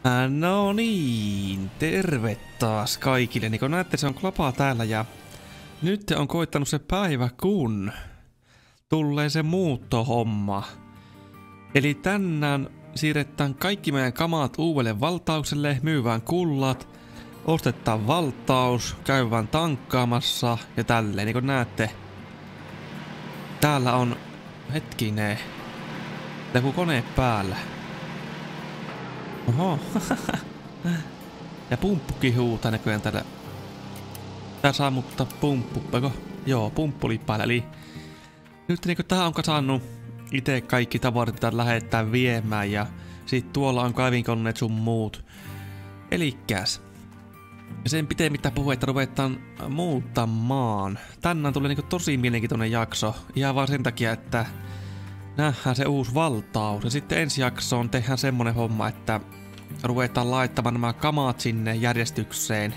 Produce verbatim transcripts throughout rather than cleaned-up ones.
Äh, no niin, terve taas kaikille. Niin kuin näette, se on Klapa täällä ja nyt on koittanut se päivä, kun tulee se muuttohomma. Eli tänään siirretään kaikki meidän kamat uudelle valtaukselle, myyvään kullat, ostetaan valtaus, käydään tankkaamassa ja tälleen. Niin kuin näette, täällä on hetkinen, joku kone päällä. Oho. Ja pumppukin huutaa näköjään täällä. Tää saa mutta pumppu, eikö? Joo, pumppu oli päällä. Eli nyt niinku tää on saanut ite kaikki tavarat, mitä lähettää viemään. Ja sit tuolla on kaivinkoneet sun muut. Elikkäs. Sen pitemmittä puhetta ruvetaan muuttamaan. Tänään tulee niinku tosi mielenkiintoinen jakso. Ihan vaan sen takia, että nähdään se uusi valtaus. Ja sitten ensi jaksoon tehdään semmonen homma, että ruvetaan laittamaan nämä kamat sinne järjestykseen.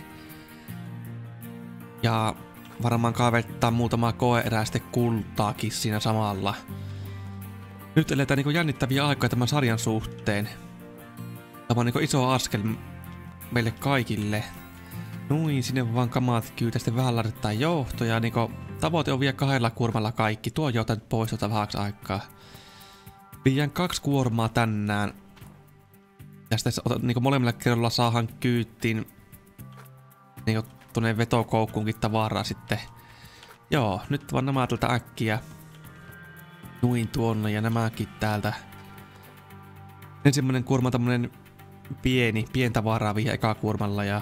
Ja varmaan kaivettaa muutama koe-erää sitten kultaakin siinä samalla. Nyt eletään niinku jännittäviä aikoja tämän sarjan suhteen. Tämä on niinku iso askel meille kaikille. Noin, sinne vaan kamat kyytä, sitten vähän laittaa johtoja. Niinku tavoite on vielä kahdella kuormalla kaikki. Tuo johtaa nyt pois tuota vähäksi aikaa. Viiän kaksi kuormaa tänään. Ja sitten niin molemmilla kerralla saahan kyyttiin niin tuonne vetokoukkuunkin tavaraa sitten. Joo, nyt vaan nämä tältä äkkiä. Nuin tuonne ja nämäkin täältä. Ensimmäinen kuorma on tämmönen pieni, pientavaraa vielä eka kuormalla ja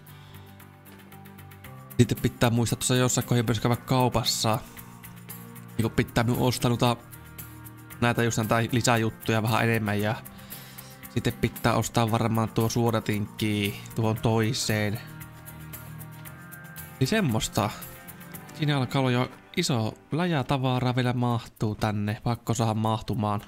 sitten pitää muistaa tuossa jossain kohdassa myös käydä kaupassa. Niin pitää minun ostaa noita näitä just näitä lisäjuttuja vähän enemmän ja sitten pitää ostaa varmaan tuo suodatinkki tuohon toiseen. Niin semmoista. Siinä alkaa olla jo iso läjä tavaraa vielä mahtuu tänne. Pakko saada mahtumaan.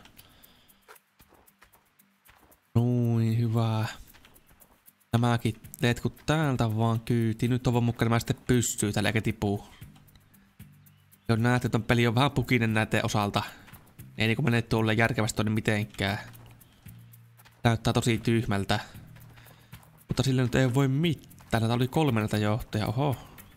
Noin, hyvä. Nämäkin letkut täältä vaan kyyti. Nyt toivon mukaan nämä sitten pystyy tällä eikä tipuu. Jo näette, että peli on vähän pukinen näiden osalta. Ei niinku mene tuolle järkevästi tonne mitenkään. Näyttää tosi tyhmältä. Mutta sillä nyt ei voi mitään. Näitä oli kolme näitä johtoja. Oho.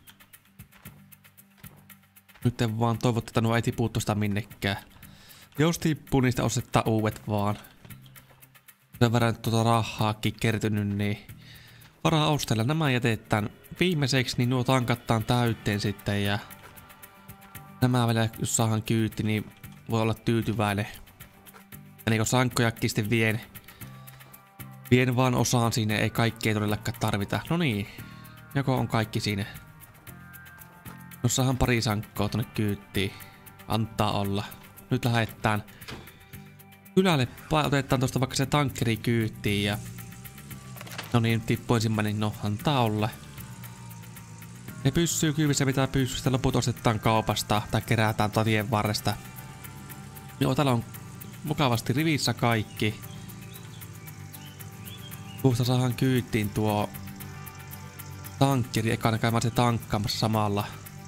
Nyt en vaan toivottu, että nuo ei tipu tosta minnekään. Jos tippuu, niistä osettaa uudet vaan. Sen verran tuota rahaakin kertynyt, niin varaa ostella. Nämä jätetään viimeiseksi, niin nuo tankattaan täyteen sitten. Ja nämä vielä, jos saahan kyyti, niin voi olla tyytyväinen. Ja niin kun sankkojakin sitten vien. Vien vaan osaan siinä, ei kaikkea todellakaan tarvita. No niin, joko on kaikki siinä. No saahan pari sankkoa tonne kyyttiin. Antaa olla. Nyt lähdetään kylälle, otetaan tosta vaikka se tankkeri kyyttiin ja no niin, tippu ensimmäinen, no antaa olla. Ne pysyy kyyvissä mitä pysyy, sitten loput ostetaan kaupasta tai kerätään tien varresta. Joo, täällä on mukavasti rivissä kaikki. Tuosta saahan kyyttiin tuo tankkeri, ekana käymään se tankkaamassa samalla.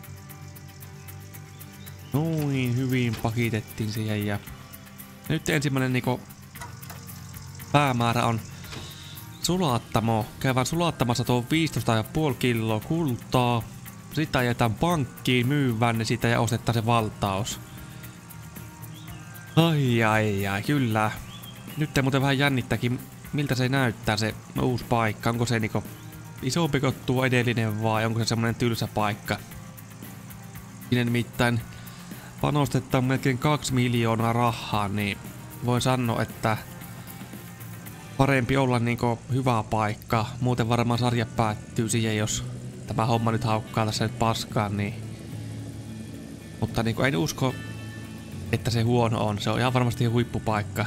Noin, hyvin pakitettiin siihen ja nyt ensimmäinen niinku päämäärä on sulattamo. Käydään sulattamassa tuo viisitoista pilkku viisi kiloa kultaa. Sitten ajetaan pankkiin, myyvään ne siitä ja ostetaan se valtaus. Ai ai ai, kyllä. Nyt muuten vähän jännittääkin, miltä se näyttää se uusi paikka. Onko se niinku isompi kuin tuo edellinen vai onko se semmonen tylsä paikka? Siinä nimittäin panostetaan melkein kaksi miljoonaa rahaa, niin voin sanoa, että parempi olla niinku hyvä paikka. Muuten varmaan sarja päättyy siihen, jos tämä homma nyt haukkaa tässä nyt paskaan, niin mutta niinku en usko, että se huono on. Se on ihan varmasti huippupaikka.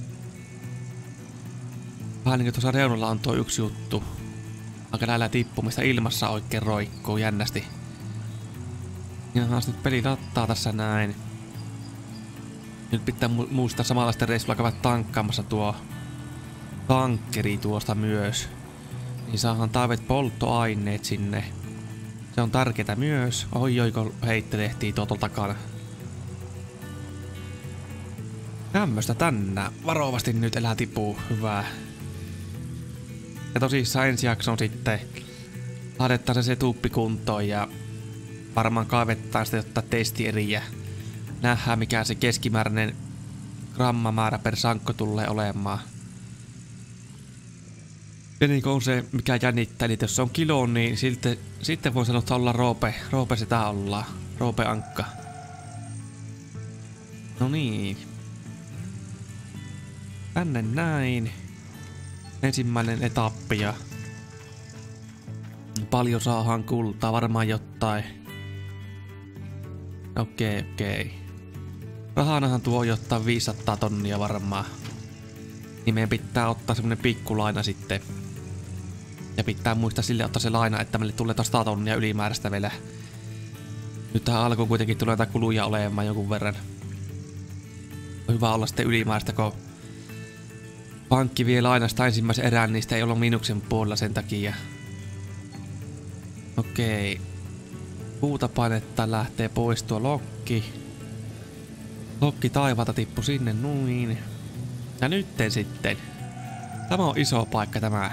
Vähän niinku tuossa reunalla on tuo yksi juttu. Aika näillä tippumista ilmassa oikein roikkuu jännästi. Jaha, nyt peli lattaa tässä näin. Nyt pitää mu muistaa samanlaista reissulla käydä tankkaamassa tuo tankkeri tuosta myös. Niin saahan taivet polttoaineet sinne. Se on tärkeää myös. Oi oi, kun heittelehtii tuolta takana. Tämmöstä tänään. Varovasti nyt elää tipuu. Hyvä. Ja tosissaan ensi jakson sitten laitetaan se setuppi kuntoon ja varmaan kaivetaan sitä jotta testieriä. Nähdään mikä se keskimääräinen grammamäärä per sankko tulee olemaan. Ja niin on se mikä jännittää, eli jos se on kilo, niin sitten, sitten voi sanoa, että ollaan roope. Roope sitä ollaan. Roope ankka. No niin. Tänne näin. Ensimmäinen etappi ja paljon saadaan kultaa, varmaan jotain. Okei, okay, okei. Okay. Rahanahan tuo jotain viisisataa tonnia varmaan. Niin meidän pitää ottaa semmonen pikkulaina sitten. Ja pitää muistaa sille ottaa se laina, että meille tulee taas sata tonnia ylimääräistä vielä. Nyt tähän alkuun kuitenkin tulee näitä kuluja olemaan jonkun verran. On hyvä olla sitten ylimääräistä, kun pankki vie lainasta ensimmäisen erään, niin sitä ei olla miinuksen puolella sen takia. Okei. Puuta painetta lähtee pois tuo lokki. Lokki taivaalta tippu sinne noin. Ja nytten sitten. Tämä on iso paikka tämä.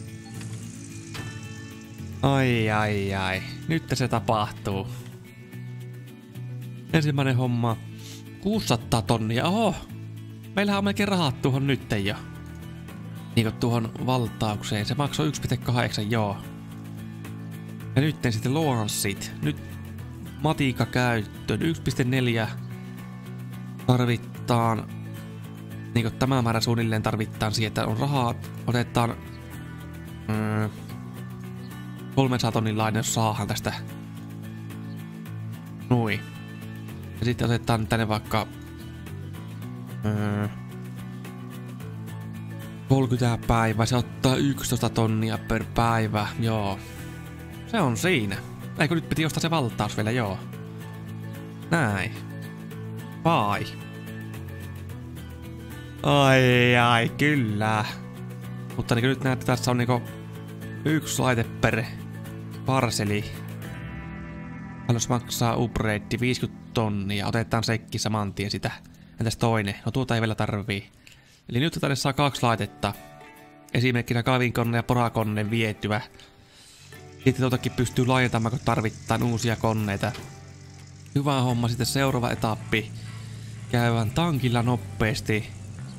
Ai ai ai. Nyt se tapahtuu. Ensimmäinen homma. kuusisataa tonnia. Oho. Meillähän on melkein rahat tuohon nytten jo. Niinku tuohon valtaukseen. Se maksoi yksi pilkku kahdeksan, joo. Ja nytten sitten luanssit. Nyt matika käyttöön. yksi pilkku neljä tarvitaan. Niinku tämä määrä suunnilleen tarvitaan siihen, että on rahaa. Otetaan mm, kolmesataa tonnin laina, jos saadaan tästä. Noin. Ja sitten otetaan tänne vaikka mm, kolmekymmentä päivää. Se ottaa yksitoista tonnia per päivä. Joo. Se on siinä. Eikö nyt piti ostaa se valtaus vielä, joo. Näin. Vai. Ai ai, kyllä. Mutta niin nyt näette, tässä on niinku yksi laite per parseli. Jos maksaa upgrade viisikymmentä tonnia, otetaan sekki saman tien sitä. Entäs toinen? No tuota ei vielä tarvii. Eli nyt tänne saa kaksi laitetta. Esimerkkinä kaivinkonne ja porakonne vietyä. Sitten tuotakin pystyy laajentamaan, kun tarvitaan uusia koneita. Hyvä homma. Sitten seuraava etappi. Käydään tankilla nopeasti.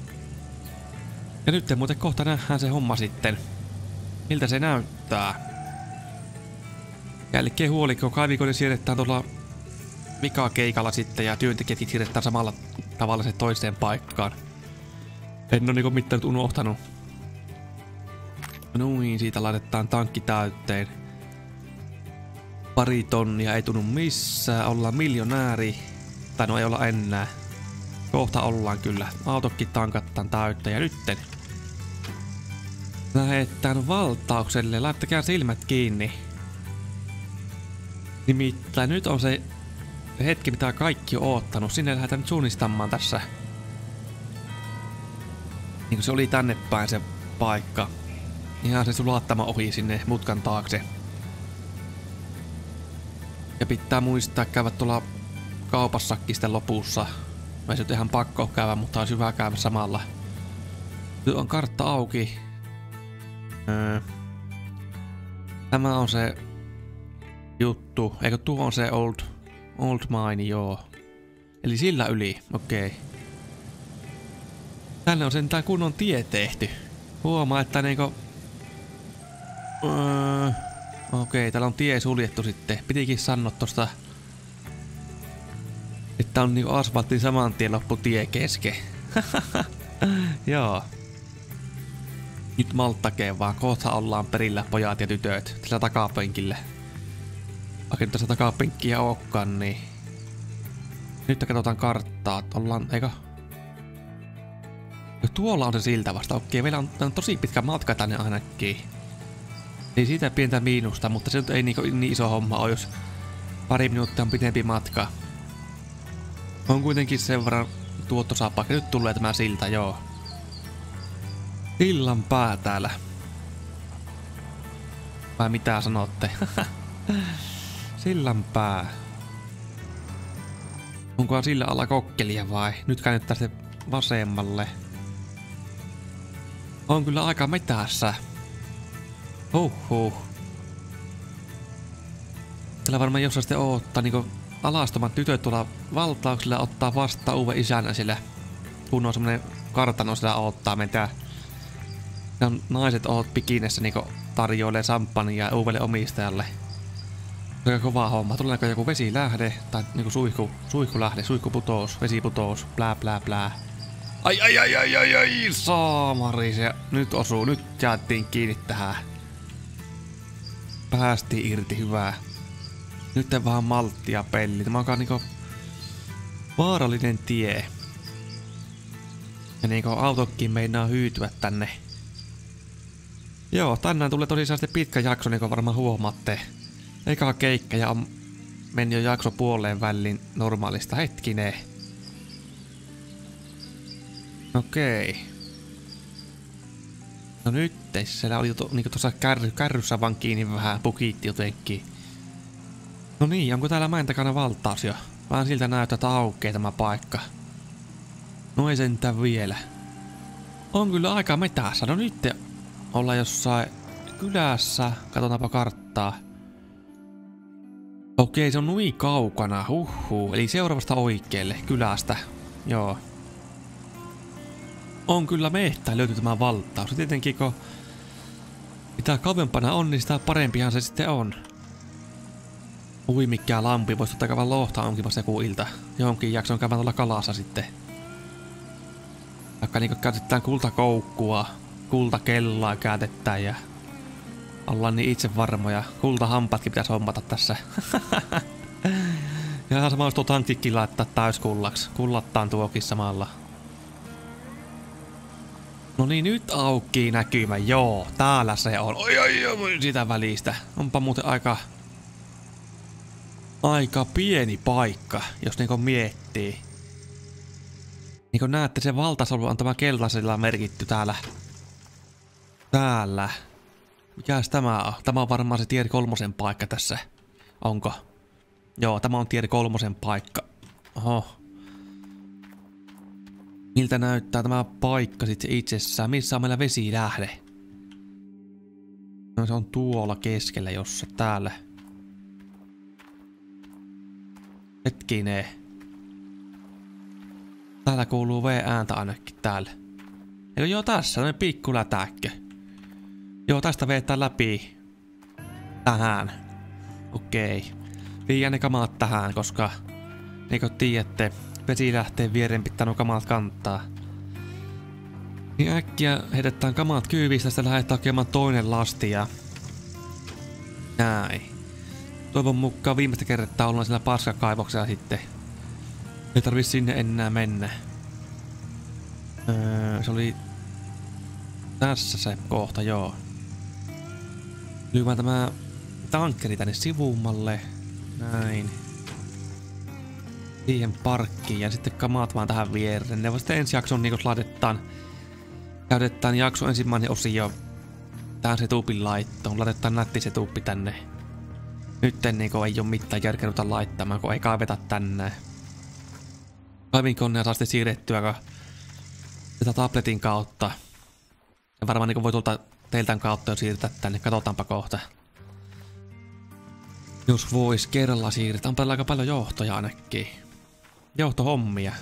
Ja nyt muuten kohta nähdään se homma sitten. Miltä se näyttää. Jälkeen huoli, kun kaivikone siirretään tuolla vikakeikalla sitten ja työntekijätkin siirretään samalla tavalla se toiseen paikkaan. En oo niinku mitään nyt unohtanut. Noin, siitä laitetaan tankki täyteen. Pari tonnia ei tunnu missään, ollaan miljonääri. Tai no ei olla enää. Kohta ollaan kyllä. Autokki tankattaan täyttä ja nytten. Lähetään valtaukselle, laittakaa silmät kiinni. Nimittäin nyt on se hetki mitä kaikki on oottanut. Sinne lähdetään nyt suunnistamaan tässä. Niin kuin se oli tänne päin se paikka. Ihan se sulattama ohi sinne mutkan taakse. Ja pitää muistaa käydä tuolla kaupassakin sitten lopussa. Mä ei ihan pakko käydä, mutta olisi hyvä käydä samalla. Nyt on kartta auki. Öö. Tämä on se juttu. Eikö tuo on se old, old mine, joo. Eli sillä yli, okei. Okay. Tänne on sentään kunnon tie tehty. Huomaa, että niinku... Öö. Okei, okay, täällä on tie suljettu sitten. Pitikin sanoa tosta... Että on niinku asfaltin saman tien loppu tie kesken. Joo. Nyt malttakeen vaan. Kohta ollaan perillä pojat ja tytöt. Sillä takapenkillä. Vaikka nyt tässä takapenkkiä ookaan, niin... Nyt katsotaan karttaa. Ollaan... Eikö? Tuolla on se siltä vasta. Okei, meillä on, on tosi pitkä matka tänne ainakin. Niin siitä pientä miinusta, mutta se nyt ei niinku niin iso homma ole, jos pari minuuttia on pitempi matka. On kuitenkin sen verran tuottosaa paikka. Nyt tulee tämä silta, joo. Sillan pää täällä. Vai mitä sanotte? Sillan pää. Onkohan sillä alla kokkelia vai? Nyt käännetään se vasemmalle. On kyllä aika metässä. Huhhuh. Tällä varmaan jossain sitten odottaa niinku alastomat tytöt tuolla valtauksella ottaa vastaan uuden isänä sillä. Kun on semmonen kartano sillä odottaa meitä. Ja naiset oot pikinessä niinku tarjoilee samppania uudelle omistajalle. Se on kova homma. Tuleeko joku vesilähde tai niinku suihku, suihkulähde, suihkuputous, vesiputous, plää plää plää. Ai ai ai ai ai ai saamari se nyt osuu, nyt jäättiin kiinni tähän. Päästiin irti, hyvää. Nyt vaan malttia pelli. Tämä onkaan niinku vaarallinen tie. Ja niinku autokin meinaa hyytyä tänne. Joo, tänään tulee tosiaan sitten pitkä jakso, niinku varmaan huomaatte. Eka keikka ja on meni jo jakso puoleen väliin normaalista. Hetkinen. Okei. No nyt siellä oli to, niinku tuossa kärry, kärryssä vaan kiinni vähän pukitti jotenkin. No niin, onko täällä mäen takana valtaus jo? Vähän siltä näyttää, että aukeaa tämä paikka. No ei sentään vielä. On kyllä aika metässä. No nyt ollaan jossain kylässä. Katsotaanpa karttaa. Okei, se on nui kaukana. Huhhuh. Eli seuraavasta oikealle kylästä. Joo. On kyllä mehtää löytyy tämä valtaus. Tietenkin kun mitä kauempana on, niin sitä parempihan se sitten on. Ui mikään lampi, voisi totta kai lohtaa onkin vasta joku ilta. Johonkin jakson käydään tuolla kalassa sitten. Vaikka niinku käytetään kultakoukkua, kultakellaa käytetään ja ollaan niin itse varmoja. Kultahampaatkin pitäisi hommata tässä. Ja ihan sama olisi tuo tankkikin laittaa täyskullaksi. Kullattaan tuokin samalla. No niin, nyt auki näkymä. Joo, täällä se on. Oi, oi, oi, sitä välistä. Onpa muuten aika... Aika pieni paikka, jos niinku miettii. Niinku näette, se valtasolvu on tämä keltaisella merkitty täällä. Täällä. Mikäs tämä on? Tämä on varmaan se tier kolmosen paikka tässä. Onko? Joo, tämä on tier kolmosen paikka. Oho. Miltä näyttää tämä paikka sitten itsessään? Missä on meillä vesilähde? No se on tuolla keskellä jossa täällä. Hetkinen. Täällä kuuluu V-ääntä ainakin täällä. Eikö joo tässä, on pikku lätäkkö. Joo, tästä vetää läpi. Tähän. Okei. Viiän ne kamaat tähän, koska niin kuin tiedätte, vesilähteen viereen pitää nuo kamaat kantaa. Niin äkkiä heitetään kamaat kyyvistä, sitten lähdetään hakemaan toinen lasti ja... Näin. Toivon mukaan viimeistä kertaa ollaan siellä paskakaivoksella sitten. Ei tarvii sinne enää mennä. Öö, se oli... Tässä se kohta, joo. Lyvään tämä tankkeri tänne sivummalle. Näin. Siihen parkkiin ja sitten kamaat vaan tähän viereen. Ne sitten ensi jakson niin laitetaan... Käytetään jakso ensimmäinen osio tähän setupin laittoon. Laitetaan nätti setupi tänne. Nyt en, niin ei ole mitään järkeä laittamaan, kun ei kaiveta tänne. Kaivinkonea saa sitten siirrettyä tätä tabletin kautta. Ja varmaan niin voi tuolta teiltän kautta jo siirtää tänne. Katsotaanpa kohta. Jos vois kerralla siirtää. On paljon aika paljon johtoja ainakin. Johtohommia.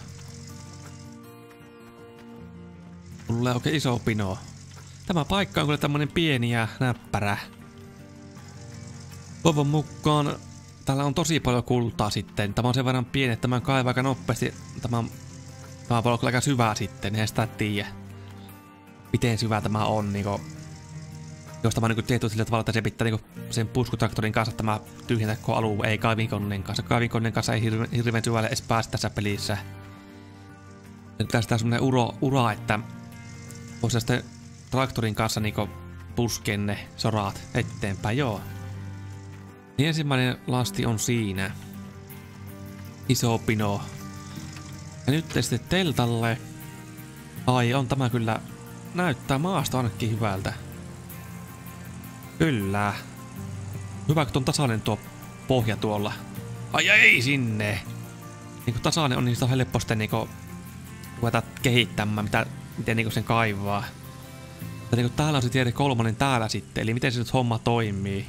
Tulee oikein iso pino. Tämä paikka on kyllä tämmönen pieni ja näppärä. Toivon mukaan täällä on tosi paljon kultaa sitten. Tämä on sen verran pieni, että tämän kaivaa aika nopeasti. Tämä, tämä voi olla aika syvää sitten, eihän sitä tiedä. Miten syvä tämä on, niinku. Jos tämä on niinku tehty sillä tavalla, että se pitää niinku sen puskutraktorin kanssa tämä tyhjentää koko alue, ei kaivinkoneen kanssa. Kaivinkoneen kanssa ei hirveän, hirveän syvälle edes päästä tässä pelissä. Tässä on semmonen uro, ura, että voisi sitten traktorin kanssa niinku puskea ne soraat eteenpäin, joo. Niin ensimmäinen lasti on siinä. Iso pino. Ja nyt sitten teltalle. Ai, on tämä kyllä... Näyttää maasta ainakin hyvältä. Kyllä. Hyvä, kun on tasainen tuo pohja tuolla. Ai ei sinne! Niinku tasainen on, niin sitä on helposti niinku... Ruveta kehittämään, mitä, miten niinku sen kaivaa. Ja niin täällä on se tiede kolmonen täällä sitten, eli miten se nyt homma toimii.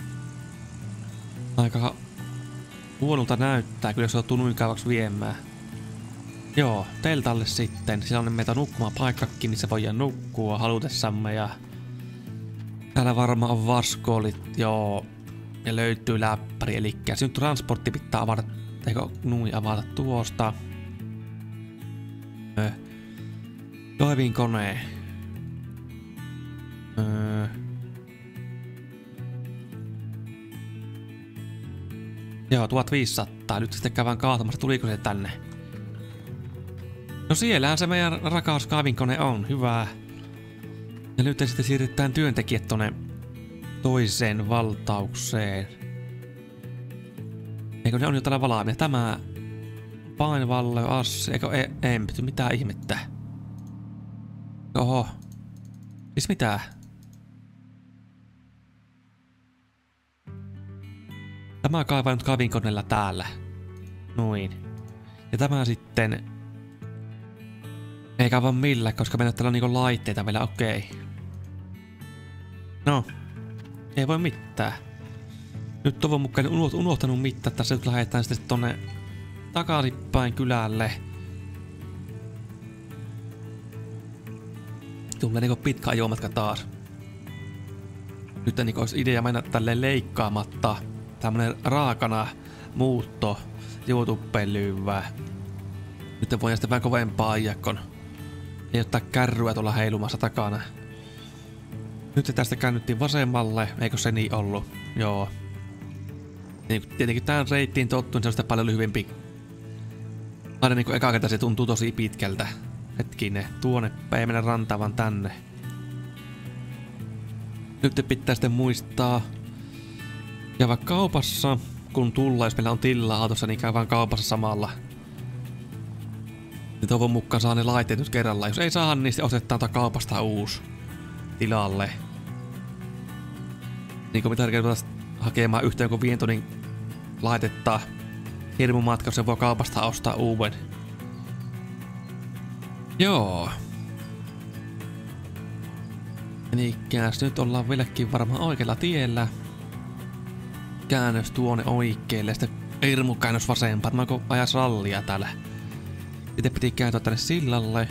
Aika huonolta näyttää, kyllä se on noin kauaksi viemään. Joo, teltalle sitten. Siellä on meitä nukkumaan paikkakin, niin se voidaan nukkua halutessamme ja... Täällä varmaan on vaskoolit, joo. Ja löytyy läppäri, eli se nyt transportti pitää avata, eikö nui avata tuosta. Öö. Kaivinkone. Öö. Joo, tuhatviisisataa. Nyt sitten käydään kaatamassa, tuliko se tänne? No siellähän se meidän rakas kaivinkone on, hyvä. Ja nyt sitten siirretään työntekijät tonne toiseen valtaukseen. Eikö ne on jo täällä valaamia? Tämä painvalle assi, eikö e empty, mitä ihmettä? Oho. Siis mitä? Tämä kaivaa nyt kaivinkoneella täällä. Noin. Ja tämä sitten... Ei kaivaa millään, koska meillä täällä on niinku laitteita vielä, okei. No. Ei voi mitään. Nyt toivon mukaan unohtanut mitään, että tässä nyt lähdetään sitten tonne takaisinpäin kylälle. Tulee niinku pitkä ajomatka taas. Nyt niinku olisi idea mennä tälleen leikkaamatta. Tämmönen raakana muutto YouTubeen. Nyt voidaan sitten vähän kovempaa ajakon. Ei ottaa kärryä tuolla heilumassa takana. Nyt tästä käännyttiin vasemmalle, eikö se niin ollut? Joo. Tietenkin tähän reittiin tottuun, niin se on sitä paljon lyhyempi. Aina niinku eka kerta se tuntuu tosi pitkältä. Hetkinen, tuonne ei mennä rantaan vaan tänne. Nyt pitää sitten muistaa käydä kaupassa, kun tullaan, jos meillä on tilaa autossa, niin käydään kaupassa samalla. Ja toivon mukaan saa ne laitteet nyt kerralla. Jos ei saa, niin sitten otetaan kaupasta uusi tilalle. Niin kuin mitä tarkoittaa hakemaan yhtä jonkun viiden tunnin laitetta hirmumatka, se voi kaupasta ostaa uuden. Joo. Elikkäs nyt ollaan vieläkin varmaan oikealla tiellä. Käännös tuonne oikealle, sitten hirmukäännös vasempaan. Mä oon ajas rallia täällä. Sitten piti kääntyä tänne sillalle.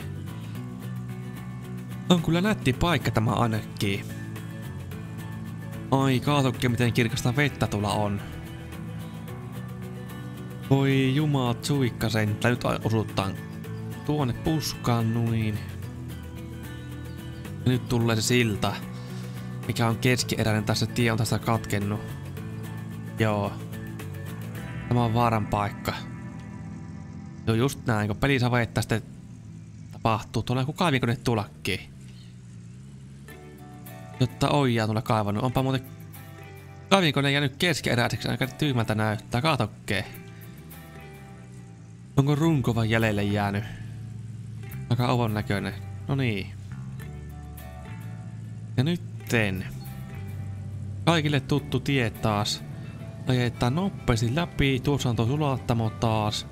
On kyllä nätti paikka tämä ainakin. Ai kaatokki, miten kirkasta vettä tuolla on. Voi jumaa suikkasen. Tää nyt osuuttaan tuonne puskaan noin. Ja nyt tulee se silta, mikä on keskieräinen. Tässä tie on tässä katkennut. Joo. Tämä on vaaran paikka. Joo, just näin, kun peli saa vettä sitten tapahtuu. Tuolla joku kaivinkone tullakin. Jotta ojaa tuolla kaivannut. Onpa muuten kaivinkone jäänyt keskeeräiseksi, aika tyhmältä näyttää. Kaatokkee. Onko runko vaan jäljelle jäänyt? Aika ovon näköinen. No niin. Ja nytten. Kaikille tuttu tie taas. Ajetaan nopeasti läpi. Tuossa on tuo sulattamo taas.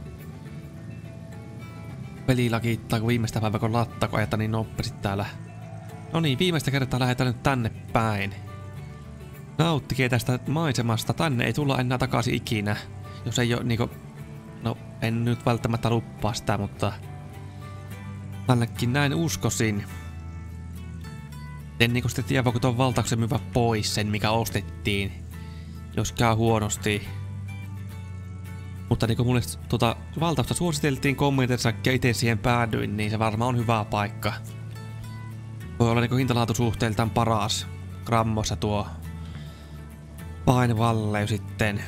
Peli lakittaa, kun viimeistä päivää kun lattaa, kun ajetaan niin nopeasti täällä. No niin, viimeistä kertaa lähdetään nyt tänne päin. Nauttikee tästä maisemasta. Tänne ei tulla enää takaisin ikinä. Jos ei oo niinku... No, en nyt välttämättä luppaa sitä, mutta... Ainakin näin uskoisin. En niinku sitten tiedä, voiko tuon valtauksen myyvä pois sen, mikä ostettiin. Jos käy huonosti. Mutta niinku mulle tuota valtausta suositeltiin kommenteissa ja itse siihen päädyin, niin se varmaan on hyvä paikka. Voi olla niinku hintalaatusuhteeltaan paras grammossa tuo painvalle sitten.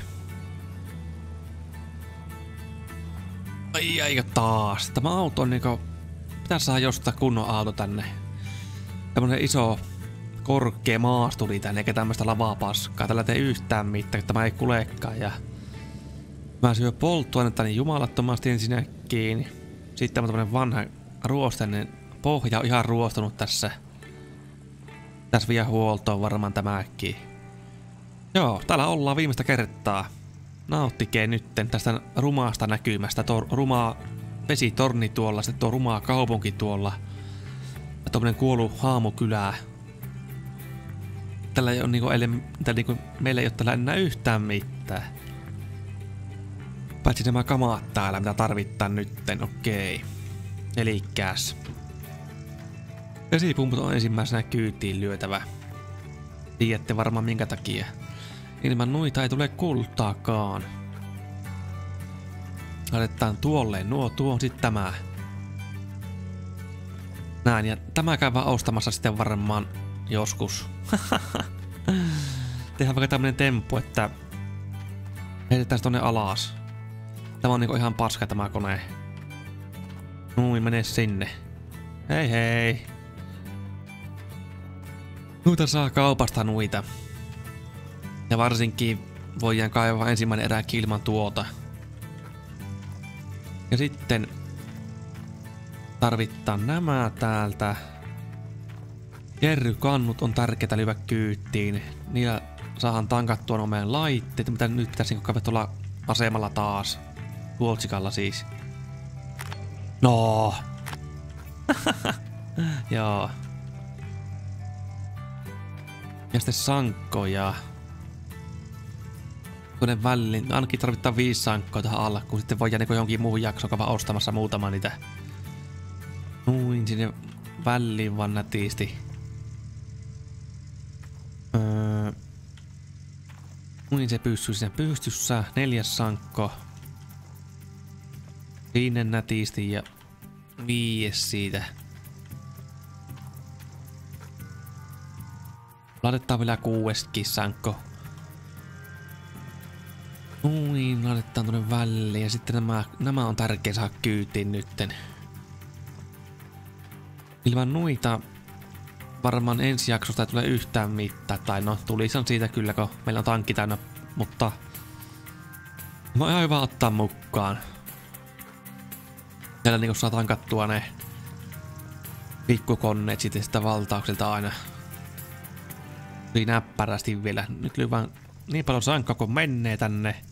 Ai ai taas. Tämä auto on niinku... Pitäis saada jostain kunnon auto tänne. Tämmönen iso korkea maasturi tänne, eikä tämmöstä lavapaskaa. Tällä tee yhtään mitään, tämä ei kulekaan ja... Mä syö polttoainetta niin jumalattomasti ensinnäkin. Sitten on tämmönen vanha ruosteinen pohja on ihan ruostunut tässä. Tässä vie huoltoon varmaan tämäkin. Joo, täällä ollaan viimeistä kertaa. Nauttikee nytten tästä rumaasta näkymästä. Tuo rumaa vesitorni tuolla, sitten tuo rumaa kaupunki tuolla. Ja tommonen kuollut haamukylä Tällä ei ole niinku, ele, niinku, meillä ei ole tällä enää yhtään mitään. Paitsi nämä kamaat täällä, mitä tarvittaan nytten, okei. Elikkäs. Vesipumput on ensimmäisenä kyytiin lyötävä. Tiedätte varmaan minkä takia. Ilman noita ei tule kultaakaan. Laitetaan tuolleen nuo, tuo on sit tämä. Näin, ja tämä käydään ostamassa sitten varmaan joskus. Tehdään vaikka tämmönen temppu, että heitetään se tonne alas. Tämä on niinku ihan paska tämä kone. Noin, mene sinne. Hei hei. Noita saa kaupasta noita. Ja varsinkin voidaan kaivaa ensimmäinen erääkin ilman tuota. Ja sitten tarvitaan nämä täältä. Kerrykannut on tärkeää lyödä kyytiin. Niillä saadaan tankattua nuo meidän laitteet, mitä nyt pitäisi käydä tuolla asemalla taas. Tuoltsikalla siis. No. Joo. Ja sitten sankkoja. Tuonne väliin. Ainakin tarvitaan viisi sankkoa tähän alkuun. Sitten voidaan niinku johonkin muuhun jaksoon käydä ostamassa muutama niitä. Noin sinne väliin vaan nätisti. Öö. Noin se pysyy siinä pystyssä. Neljäs sankko. Siinä nätisti ja viies siitä. Laitetaan vielä kuudeskin sankko. Noin, laitetaan tuonne väliin ja sitten nämä, nämä on tärkeä saada kyytiin nytten. Ilman noita varmaan ensi jaksosta ei tule yhtään mitään, tai no tulisan siitä kyllä, kun meillä on tankki täynnä, mutta mä oon ihan hyvä ottaa mukaan. Täällä niinku saa tankattua ne pikkukonneet sitten sitä valtaukselta aina. Tuli näppärästi vielä. Nyt lyvään niin paljon sankkaa kun menee tänne.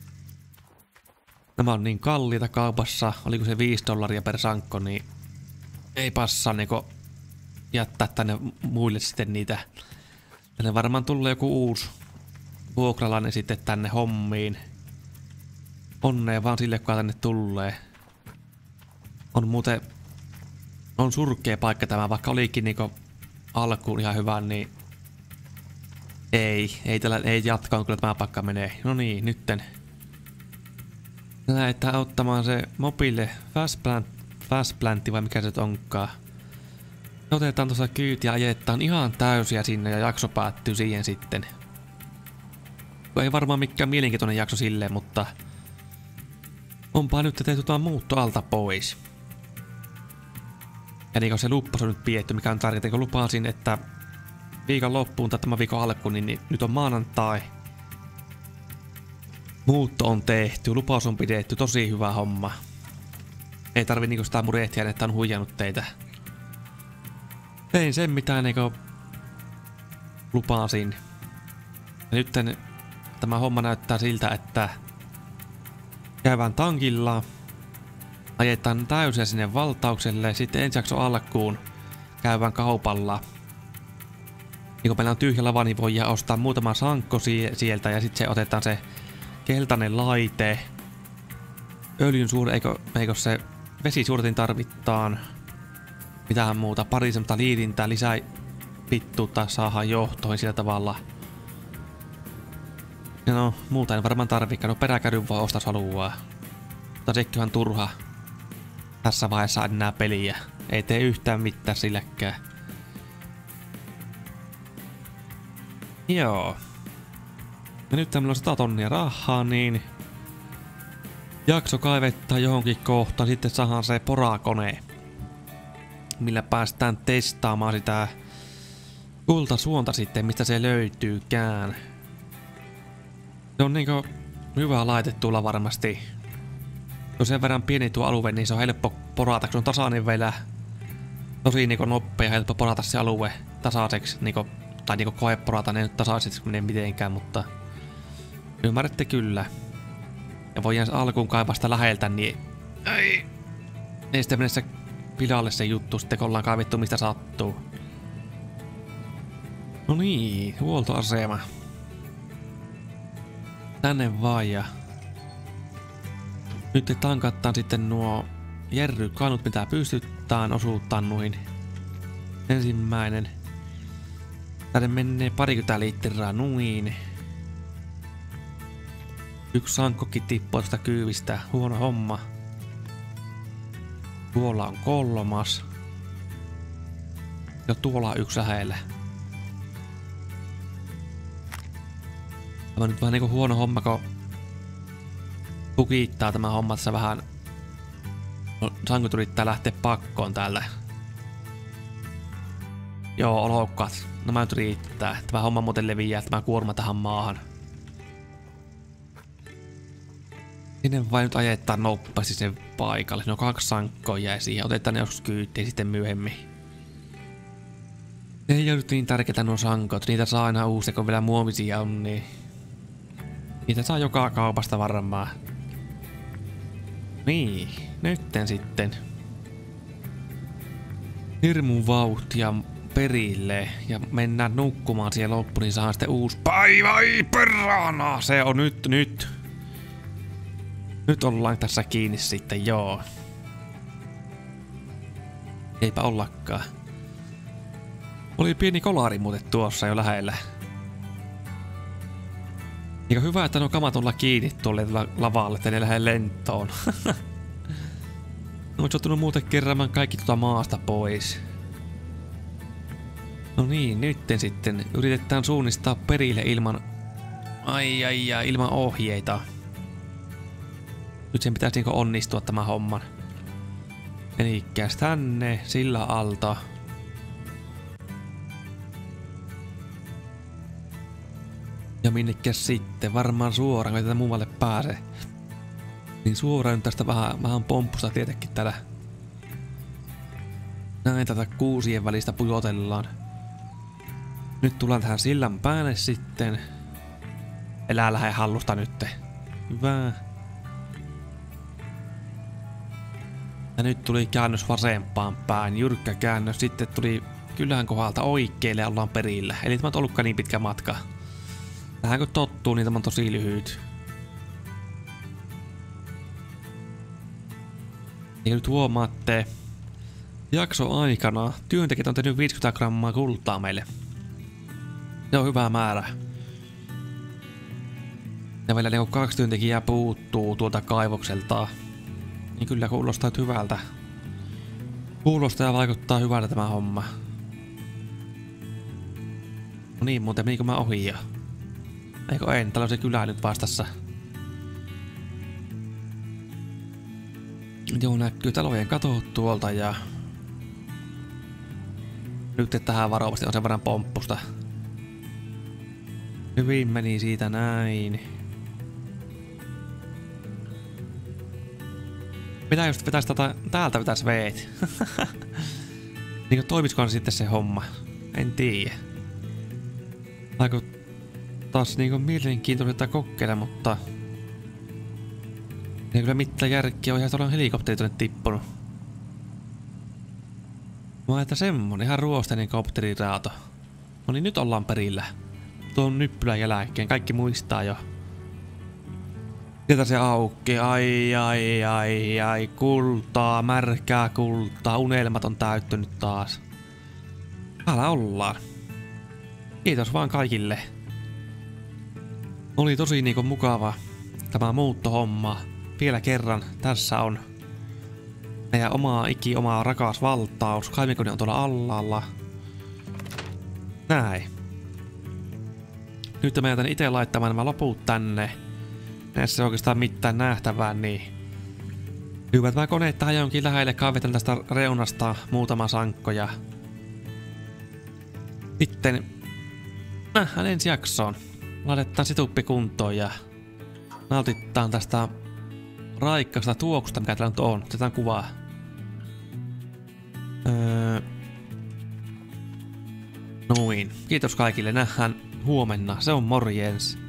Nämä on niin kalliita kaupassa. Oliko se viisi dollaria per sankko, niin ei passaa niinku jättää tänne muille sitten niitä. Tänne varmaan tulee joku uusi vuokralainen sitten tänne hommiin. Onnea vaan sille, joka tänne tulee. On muuten on surkea paikka tämä, vaikka olikin niinku alkuun ihan hyvä, niin ei, ei, tällä, ei jatkaan kyllä tämä paikka menee. No niin, nytten lähdetään ottamaan se mobile fastplant, fastplantti vai mikä se onkaan. Otetaan tuossa kyyti ja ajetaan ihan täysiä sinne ja jakso päättyy siihen sitten. Ei varmaan mikään mielenkiintoinen jakso silleen, mutta onpa nyt tehty tuon muutto alta pois. Ja niin kuin se luppas on nyt pietty, mikä on tärkeää, kun lupasin, että viikon loppuun tai tämän viikon alkuun, niin, niin nyt on maanantai. Muutto on tehty, lupaus on pidetty, tosi hyvä homma. Ei tarvi niinku sitä murehtia, että on huijannut teitä. Tein sen mitä niinku lupasin. Ja nyt tämä homma näyttää siltä, että käydään tankilla. Ajetaan täysiä sinne valtaukselle, sitten ensi jakson alkuun käydään kaupalla. Niin kun meillä on tyhjä lava, niin voidaan ostaa muutama sankko sieltä ja sitten se otetaan se keltainen laite. Öljyn suuri, eikö, eikö se vesisuodatin tarvitaan. Mitään muuta, pari semmoista liidintää, lisää pittuutta saadaan johtoihin sillä tavalla. Ja no, muuta en varmaan tarvikaan, no peräkärryn voi ostaa haluaa. Mutta sekin on turha tässä vaiheessa enää peliä. Ei tee yhtään mitään silläkään. Joo. Ja nyt meillä on sata tonnia rahaa, niin jakso kaivettaa johonkin kohtaan, sitten saadaan se porakone, millä päästään testaamaan sitä kultasuonta sitten, mistä se löytyykään. Se on niinku hyvä laite tulla varmasti. Se on sen verran pieni tuo alue, niin se on helppo porata, kun se on tasainen vielä. Tosi niinku nopea ja helppo porata se alue tasaiseksi, niinku, tai niinku koe porata ne nyt tasaiseksi menee mitenkään, mutta ymmärrätte kyllä. Ja voidaan alkuun kaivaa sitä läheltä, niin ei. Ei sitten mene se pilalle se juttu, sitten kun ollaan kaivettu mistä sattuu. No niin, huoltoasema. Tänne vaan ja... Nyt tankattaan sitten nuo jerrykanut, mitä pystytään osuuttaan noin. Ensimmäinen. Tänne menee parikymmentä litraa noin. Yksi sankkokin tippuu tuosta kyyvistä. Huono homma. Tuolla on kolmas. Ja tuolla on yksi lähellä. Tämä on nyt vähän niinku huono homma, kun tukittaa tämä homma tässä vähän. No, sankut yrittää lähteä pakkoon täältä. Joo, olokkaat. Nämä nyt riittää. Tämä homma muuten leviää, tämä kuorma tähän maahan. Sinne vain nyt ajetaan nopeasti sen paikalle. No kaksi sankkoa jäi siihen. Otetaan ne joskus kyytiin sitten myöhemmin. Ne ei ole nyt niin tärkeitä nuo sankot. Niitä saa aina uusia, kun vielä muovisia on, niin... Niitä saa joka kaupasta varmaan. Niin, nytten sitten. Hirmun vauhtia perille ja mennään nukkumaan siellä loppuun, niin saa sitten uusi päivä. Ai perhana! Se on nyt, nyt. Nyt ollaan tässä kiinni sitten, joo. Eipä ollakaan. Oli pieni kolari muuten tuossa jo lähellä. Eikö hyvä, että nuo kamat ollaan kiinni tuolle lavalle, että ne lähde lentoon. Oot joutunut muuten keräämään kaikki tuota maasta pois. No niin, nytten sitten yritetään suunnistaa perille ilman... Ai ai ai, ilman ohjeita. Nyt sen pitäisi niinku onnistua tämä homman. Elikkäs tänne, sillä alta. Ja minnekäs sitten, varmaan suoraan, kun tätä muualle pääsee. Niin suoraan nyt tästä vähän, vähän pomppusta tietenkin täällä. Näin tätä kuusien välistä pujotellaan. Nyt tullaan tähän sillan päälle sitten. Elää lähde hallusta nytte. Hyvä. Ja nyt tuli käännös vasempaan päin, jyrkkä käännös. Sitten tuli kylän kohdalta oikealle ja ollaan perillä. Eli tämä on ollutkaan niin pitkä matka. Tähän kun tottuu, niin tämä on tosi lyhyt. Ja nyt huomaatte, jakso aikana työntekijät on tehnyt viisikymmentä grammaa kultaa meille. Se on hyvä määrä. Ja vielä niinku kaksi työntekijää puuttuu tuolta kaivokselta. Niin kyllä kuulostaa hyvältä. Kuulostaa ja vaikuttaa hyvältä tämä homma. No niin, muuten menikö mä ohi jo? Eikö en? Täällä on se kylä nyt vastassa. Joo, näkyy talojen katot tuolta ja... Nyt tähän varovasti on sen verran pomppusta. Hyvin meni siitä näin. Mitä just vetäis tätä... Täältä vetäis veet. Niinkö toimiskohan sitten se homma? En tiedä. Aiko taas niinku mielenkiintoista kokeilla, mutta... Ei kyllä mitään järkeä, on ihan tuolla helikopteri tuonne tippunut. Mä että semmonen ihan ruosteinen kopteriraato. No niin, nyt ollaan perillä. Tuon nyppylän jälkeen, kaikki muistaa jo. Sieltä se auki, ai ai ai ai, kultaa, märkää kultaa, unelmat on täyttynyt taas. Täällä ollaan. Kiitos vaan kaikille. Oli tosi niinku mukava tämä muuttohomma. Vielä kerran, tässä on meidän oma iki, oma rakas valtaus. Kaimikoni on tuolla allalla. Näin. Nyt mä jätän itse laittamaan nämä loput tänne. Näissä ei oikeastaan mitään nähtävää, niin... Hyvät mä koneet tähän jonkin lähelle, kaivetan tästä reunasta muutama sankko ja... Sitten... Nähdään ensi jaksoon. Laitetaan situppi kuntoon ja... Nautitaan tästä... Raikkaasta tuoksusta, mikä täällä nyt on. Otetaan kuvaa. Öö... Noin. Kiitos kaikille. Nähdään huomenna. Se on morjens.